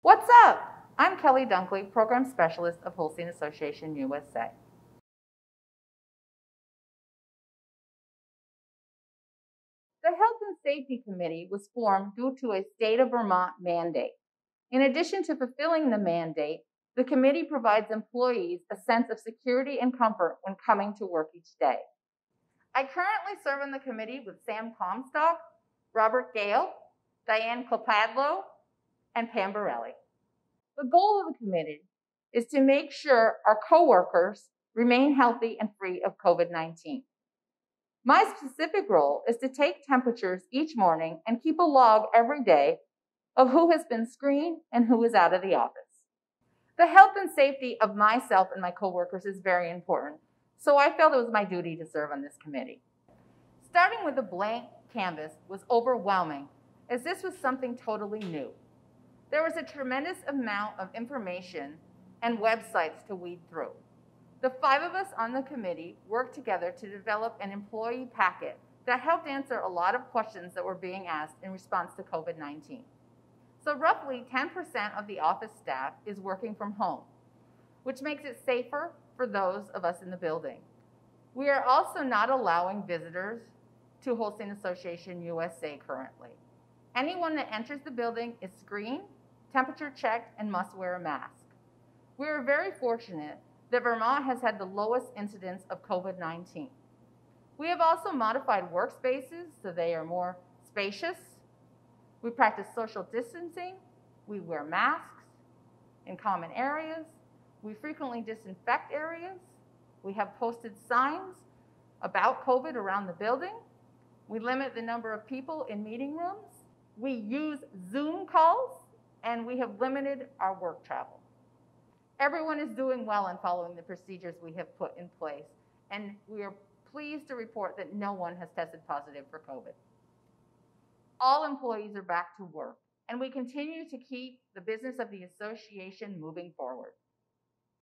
What's up? I'm Kelly Dunkley, Program Specialist of Holstein Association USA. The Health and Safety Committee was formed due to a state of Vermont mandate. In addition to fulfilling the mandate, the committee provides employees a sense of security and comfort when coming to work each day. I currently serve on the committee with Sam Comstock, Robert Gale, Diane Clopadlo, and Pam Borelli. The goal of the committee is to make sure our coworkers remain healthy and free of COVID-19. My specific role is to take temperatures each morning and keep a log every day of who has been screened and who is out of the office. The health and safety of myself and my coworkers is very important, so I felt it was my duty to serve on this committee. Starting with a blank canvas was overwhelming, as this was something totally new. There was a tremendous amount of information and websites to weed through. The 5 of us on the committee worked together to develop an employee packet that helped answer a lot of questions that were being asked in response to COVID-19. So roughly 10% of the office staff is working from home, which makes it safer for those of us in the building. We are also not allowing visitors to Holstein Association USA currently. Anyone that enters the building is screened, temperature checked, and must wear a mask. We are very fortunate that Vermont has had the lowest incidence of COVID-19. We have also modified workspaces so they are more spacious. We practice social distancing. We wear masks in common areas. We frequently disinfect areas. We have posted signs about COVID around the building. We limit the number of people in meeting rooms. We use Zoom calls, and we have limited our work travel. Everyone is doing well in following the procedures we have put in place, and we are pleased to report that no one has tested positive for COVID. All employees are back to work, and we continue to keep the business of the association moving forward.